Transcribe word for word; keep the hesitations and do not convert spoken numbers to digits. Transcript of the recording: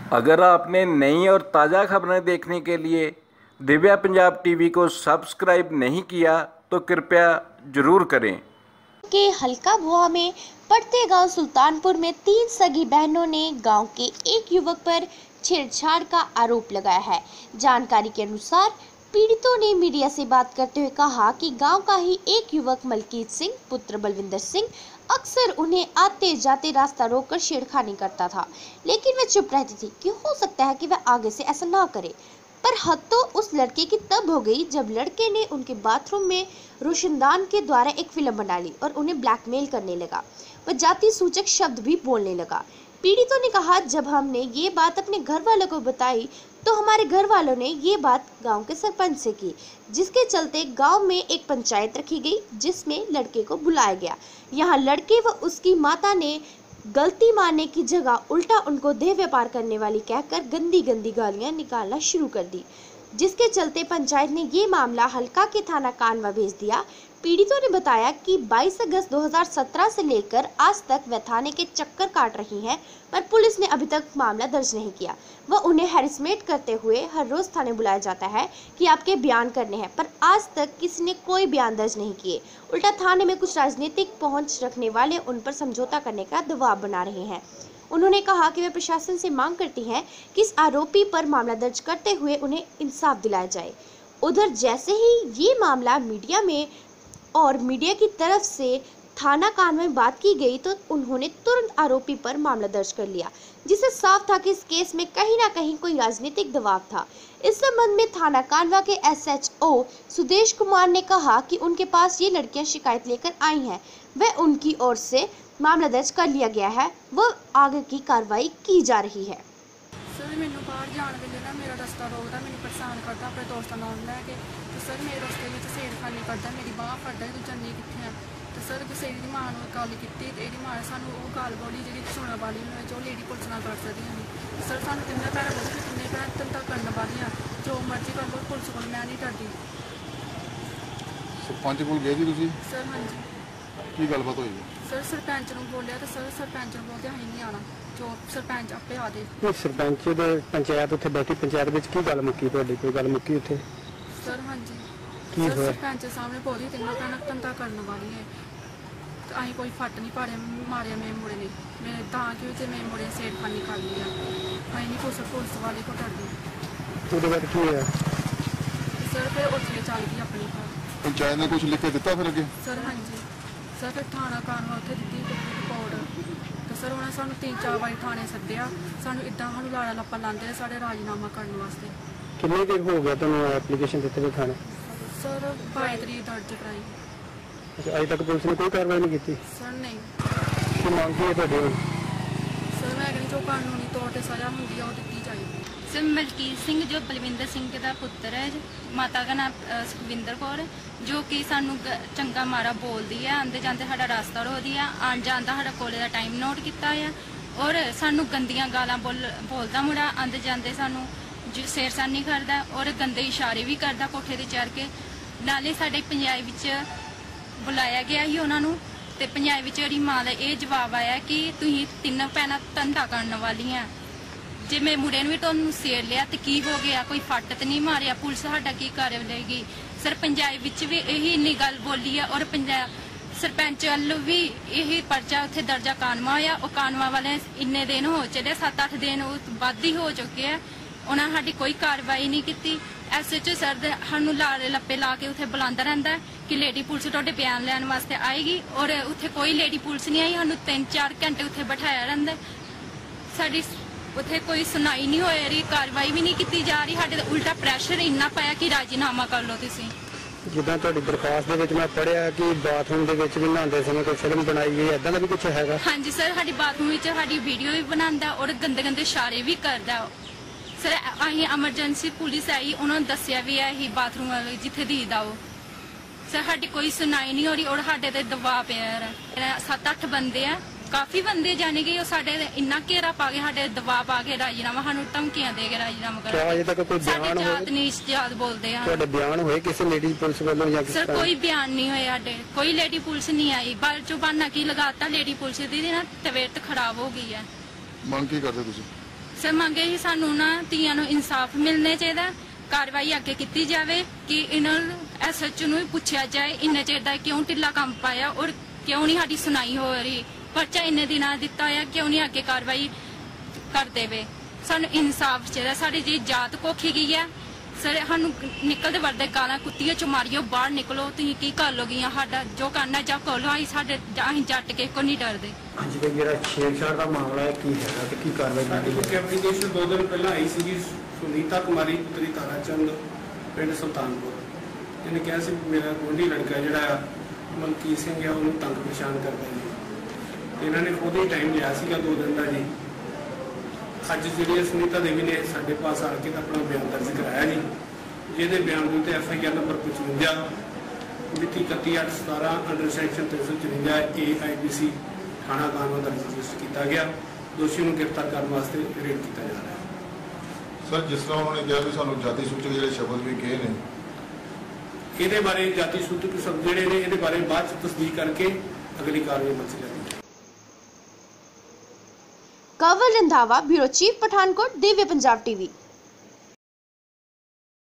अगर आपने नई और ताज़ा खबरें देखने के लिए दिव्या पंजाब टीवी को सब्सक्राइब नहीं किया तो कृपया जरूर करें। के हल्का भुआ में पड़ते गांव सुल्तानपुर में तीन सगी बहनों ने गांव के एक युवक पर छेड़छाड़ का आरोप लगाया है। जानकारी के अनुसार पीड़ितों ने मीडिया से बात करते हुए कहा कि गांव का ही एक युवक मलकीत सिंह पुत्र बलविंदर सिंह अक्सर उन्हें आते जाते रास्ता रोककर छेड़खानी करता था, लेकिन वह चुप रहती थी कि हो सकता है कि वह आगे से ऐसा ना करे। पर हद तो उस लड़के की तब हो गई जब लड़के ने उनके बाथरूम में रोशनदान के द्वारा एक फिल्म बना ली और उन्हें ब्लैकमेल करने लगा। वह जाति सूचक शब्द भी बोलने लगा। पीड़ितों ने कहा, जब हमने ये बात अपने घर वालों को बताई तो हमारे घर वालों ने ये बात गांव के सरपंच से की, जिसके चलते गांव में एक पंचायत रखी गई जिसमें लड़के को बुलाया गया। यहाँ लड़के व उसकी माता ने गलती मानने की जगह उल्टा उनको देह व्यापार करने वाली कहकर गंदी गंदी गालियां निकालना शुरू कर दी, जिसके चलते पंचायत ने ये मामला हल्का के थाना कानवा भेज दिया। पीड़ितों ने बताया कि बाईस अगस्त दो हज़ार सत्रह से लेकर आज तक वह थाने के चक्कर काट रही हैं, पर पुलिस ने अभी तक मामला दर्ज नहीं किया। वह उन्हें हैरेसमेंट करते हुए हर रोज थाने बुलाया जाता है कि आपके बयान करने हैं, पर आज तक किसी ने कोई बयान दर्ज नहीं किए। उल्टा थाने में कुछ राजनीतिक पहुंच रखने वाले उन पर समझौता करने का दबाव बना रहे हैं। उन्होंने कहा कि वे प्रशासन से मांग करती हैं कि इस आरोपी पर मामला दर्ज करते हुए उन्हें इंसाफ दिलाया जाए। उधर जैसे ही ये मामला मीडिया में और मीडिया की तरफ से थाना कानवा में बात की गई तो उन्होंने तुरंत आरोपी पर मामला दर्ज कर लिया, जिससे साफ था कि इस केस में कहीं ना कहीं कोई राजनीतिक दबाव था। इस संबंध में थाना कानवा के S H O Sudesh Kumar ने कहा कि उनके पास ये लड़कियां शिकायत लेकर आई हैं, वह उनकी ओर से मामला दर्ज कर लिया गया है, वह आगे की कार्रवाई की जा रही है। सर मैनू बाहर जाने वेले ना मेरा रस्ता रोकता, मैनू परेशान करता अपने दोस्तों नाल लैके। तो सर मेरे रस्ते में छेड़खानी करता, मेरी बांह फड़दा तू जन्नी कित्थे है। तो सर किसी दी मां नूं गल कीती ते इहदी मां ने सानू ओह गल बोली जिहड़ी सुणन वाली नहीं, जो लेडी पुलिस नाल कर सकदियां नहीं। सर सानू तिन्ने भैणां बोली कि तिन्ने भैणां धंधा करन वालियां, जो मर्जी कर लो, पुलिस कोल मैं नहीं डरदी। सरपंच कोल गए जी तुसीं? सर हाँ जी। की गलबात होई? सर सरपंच नूं बोलिया तो सर सरपंच नूं बोलदे असीं नहीं आना, जो सरपंच आपे आ दे। सरपंच दे पंचायत उत्थे बैठी, पंचायत विच की गल मुक्की? तुहाडी कोई गल मुक्की उत्थे? सर हाँ जी। की सर सरपंच सामने बोली तिन्नों भैणां धंधा करन वाली है, तो असीं कोई फट नहीं पाड़े मारिया मेरे मुड़े ने, मेरे तां कि जे मेरे मुड़े छेड़खानी कर ली है, असीं नहीं कुछ पुलिस वाले को डरदे। ਉਹਦੇ ਬਾਅਦ ਕੀ ਹੋਇਆ? सर फिर उत्थे चल गई अपनी घर। पंचायत ने कुछ लिख के दिता फिर अगे? सर हाँ जी। सर फिर थाना कानवा उत्थे दित्ती रिपोर्ट, तो सर उन्हें सानू तीन चार बारी थाने सद्दिया, सानू इदां सानू लाड़ा लप्पा लांदे साढ़े राजीनामा करने वास्ते। किन्ने दिन हो गया तुहानू एप्लीकेशन दित्ते हुए थाने? सर बाई तरीक दर्ज कराई। अच्छा, अजे तक पुलिस ने कोई कार्रवाई नहीं की? सर नहीं। की मांग की है तुहाडी? सर मैं कहनी जो कानूनी तौर पर सज़ा होंगी है वो दी जाए। सर मलकीत सिंह जो बलविंदर सिंह का पुत्र है, माता का नाम सुखविंदर कौर, जो कि सानू चंगा मारा बोलती है, आंदे जाते साडा रास्ता रोकदी है, आन जान का साडा कोले का टाइम नोट किया है, और सानू गंदियां गालां बोल बोलता मुड़ा, आंदे जाते सानू सेरसानी करदा और गंदे इशारे भी करदा कोठे ते चढ़ के। नाले साडे पंचायत विच बुलाया गया ही उन्हां नूं, ते पंचायत विच जिहड़ी मां दा इह जवाब आया कि तुसीं तिन्नों भैणां धंधा करन वालियां, जे मैं मुड़े भी तुहानू सेड़ लिया तो की हो गया, कोई फट तो नहीं मारिया, पुलिस साडा की कर लेगी। सर पंचायत विच भी यही इन्नी गल बोली है, और पंचायत सरपंच वालों भी यही पर्चा उत्थे दर्जा कानवा होया, और कानवा वाले इन्ने दिन हो चले, सत्त अठ दिन वध ही हो चुके हैं, उन्होंने साडी कोई कार्रवाई नहीं की। एस एच ओ सर सानू लारे लप्पे ला के उत्थे बुलांदा रहिंदा कि लेडी पुलिस तुहाडे बयान लैण वास्ते आएगी, और उत्थे कोई लेडी पुलिस नहीं आई, सानू तीन चार घंटे उत्थे बिठाया रहिंदा, साडी उत्थे कोई सुनाई नहीं हो रही, कार्रवाई भी नहीं की जा रही, साडे उल्टा प्रैशर इन्ना पाया कि राजीनामा कर लो तुसीं। जिद्दां तुहाडी दरखास्त दे विच मैं पढ़िया कि बाथरूम दे विच भी नहांदे समय कोई फिल्म बनाई गई, इदां दा भी कुछ हैगा? हाँ जी सर, साडी बाथरूम विच साडी वीडियो भी बनांदा और गंदे गंदे इशारे भी करदा। सर असीं एमरजेंसी पुलिस आई, उन्होंने दस्सिया भी है ही बाथरूम वाले जिथे दीदा वो। सर साडी कोई सुनाई नहीं हो रही, और साडे ते दबाव पिया। सत्त अठ बंदे आ, काफी बंदे जाने कि साडे इन्ना घेरा पा के साडे दबाव पा के राजीनामा सानू धमकियां दे के राजीनामा कर। क्या अजे तक कोई बयान होए? जात नीच जात बोलदे हैं। तुहाडे बयान होए किसी लेडी पुलिस वालों या किस तरह? सर कोई बयान नहीं होया साडे, कोई लेडी पुलिस नहीं आई, बाल चो बहाना की लगाता लेडी पुलिस दी ना तबीयत खराब हो गई है। मांग की करदे तुसीं? ਸਰ ਮੰਗੇ ਹੀ ਸਾਨੂੰ ਨਾ ਧੀਆਂ ਨੂੰ ਇਨਸਾਫ ਮਿਲਣੇ ਚਾਹੀਦਾ, ਕਾਰਵਾਈ ਅੱਗੇ ਕੀਤੀ ਜਾਵੇ ਕਿ ਇਹਨਾਂ ਨੂੰ ਐਸਐਚਓ ਨੂੰ ਵੀ ਪੁੱਛਿਆ ਜਾਏ ਇੰਨੇ ਚਿਰ ਦਾ ਕਿਉਂ ਢਿੱਲਾ ਕੰਮ ਪਾਇਆ ਔਰ ਕਿਉਂ ਨਹੀਂ ਸਾਡੀ ਸੁਣਾਈ ਹੋ ਰਹੀ, ਪਰਚਾ ਇੰਨੇ ਦਿਨਾਂ ਦਿੱਤਾ ਹੋਇਆ ਕਿਉਂ ਨਹੀਂ ਅੱਗੇ ਕਾਰਵਾਈ ਕਰ ਦੇਵੇ। ਸਾਨੂੰ ਇਨਸਾਫ ਚਾਹੀਦਾ, ਸਾਡੀ ਜੀ ਜਾਤ ਕੋਖੀ ਗਈ ਹੈ ਸਰ, ਸਾਨੂੰ ਨਿਕਲਦੇ ਵਰਦੇ ਗਾਲਾਂ ਕੁੱਤੀਆਂ ਚ ਮਾਰੀਓ, ਬਾਹਰ ਨਿਕਲੋ, ਤੁਸੀਂ ਕੀ ਕਰ ਲੋਗੀਆਂ, ਸਾਡਾ ਜੋ ਕਰਨਾ ਜਾ ਕੋਲ ਅਸੀਂ ਸਾਡੇ ਅਸੀਂ ਜੱਟ ਕੇ ਕੋ ਨਹੀਂ ਡਰਦੇ। ਅੱਜ ਦਾ ਜਿਹੜਾ ਛੇੜਛਾੜ ਦਾ ਮਾਮਲਾ ਹੈ ਕੀ ਹੈਗਾ ਤੇ ਕੀ ਕਾਰਵਾਈ ਸਾਡੀ ਇੱਕ ਐਪਲੀਕੇਸ਼ਨ ਦੋ ਦਿਨ ਪਹਿਲਾਂ ਆਈ ਸੀਗੀ ਸੁਨੀਤਾ ਕੁਮਾਰੀ ਪੁੱਤਰੀ ਤਾਰਾ ਚੰਦ ਪਿੰਡ ਸੁਲਤਾਨਪੁਰ, ਇਹਨੇ ਕਿਹਾ ਸੀ ਮੇਰਾ ਗੁਆਂਢੀ ਲੜਕਾ ਜਿਹੜਾ ਆ ਮਲਕੀਤ ਸਿੰਘ ਆ ਉਹਨੂੰ ਤੰਗ ਪਰੇਸ਼ਾਨ ਕਰਦਾ ਜੀ। ਇਹਨਾਂ ਨੇ ਖੁਦ ਹੀ ਟਾਈਮ ਲਿਆ ਸੀਗਾ ਦੋ ਦਿਨ ਦਾ ਜੀ। ਅੱਜ ਜਿਹੜੀ ਸੁਨੀਤਾ ਦੇਵੀ ਨੇ ਸਾਡੇ ਪਾਸ ਆ ਕੇ ਆਪਣਾ ਬਿਆਨ ਦਰਜ ਕਰਾਇਆ ਜੀ, ਜਿਹਦੇ ਬਿਆਨ ਦੇ ਉੱਤੇ ਐਫ ਆਈ ਆਰ ਨੰਬਰ ਪਚਵੰਜਾ ਮਿਤੀ ਇਕੱਤੀ ਅੱਠ ਸਤਾਰਾਂ ਅੰਡਰ ਸੈਕਸ਼ਨ ਤਿੰਨ ਸੌ ਚੁਰੰਜਾ ਏ ਆਈ ਪੀ ਸੀ ਥਾਣਾ ਕਾਨੂੰਨ ਦਰਜ ਰਜਿਸਟਰ ਕੀਤਾ ਗਿਆ। ਦੋਸ਼ੀ ਨੂੰ ਗ੍ਰਿਫਤਾਰ ਕਰਨ ਵਾਸਤੇ ਰੇਡ ਕੀਤਾ ਜਾ ਰਿਹਾ ਹੈ। ਸਰ ਜਿਸ ਤਰ੍ਹਾਂ ਉਹਨਾਂ ਨੇ ਕਿਹਾ ਵੀ ਸਾਨੂੰ ਜਾਤੀ ਸੂਚਕ ਜਿਹੜੇ ਸ਼ਬਦ ਵੀ ਕਹੇ ਨੇ, ਇਹਦੇ ਬਾਰੇ ਜਾਤੀ ਸੂਚਕ ਸ਼ਬਦ ਜਿਹੜੇ ਨੇ ਇਹਦੇ ਬਾਰੇ ਬਾਅਦ ਚ ਤਸਦੀਕ ਕਰਕੇ ਅਗਲੀ ਕਾਰਵਾਈ ਬਣ ਜਾਏਗੀ। Kanwal Randhawa, bureau chief, Pathankot, Divya Punjab TV.